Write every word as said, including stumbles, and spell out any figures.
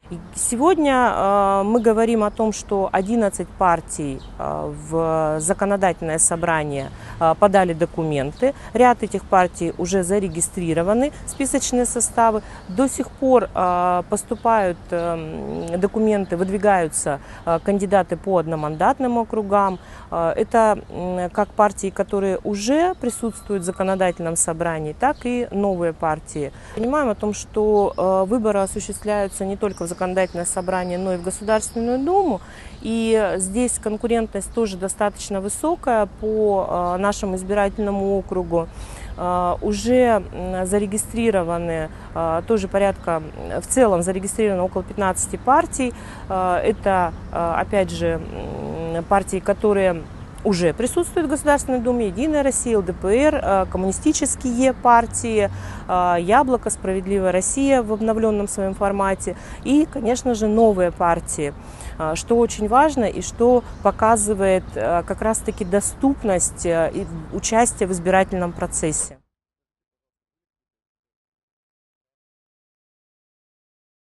Сегодня мы говорим о том, что одиннадцать партий в законодательное собрание подали документы. Ряд этих партий уже зарегистрированы, списочные составы. До сих пор поступают документы, выдвигаются кандидаты по одномандатным округам. Это как партии, которые уже присутствуют в законодательном собрании, так и новые партии. Понимаем о том, что выборы осуществляются не только в законодательное собрание, но и в Государственную Думу. И здесь конкурентность тоже достаточно высокая по нашему избирательному округу. Уже зарегистрированы тоже порядка, в целом зарегистрировано около пятнадцати партий. Это, опять же, партии, которые уже присутствуют в Государственной Думе: Единая Россия, ЛДПР, коммунистические партии, Яблоко, Справедливая Россия в обновленном своем формате и, конечно же, новые партии, что очень важно и что показывает как раз-таки доступность и участие в избирательном процессе.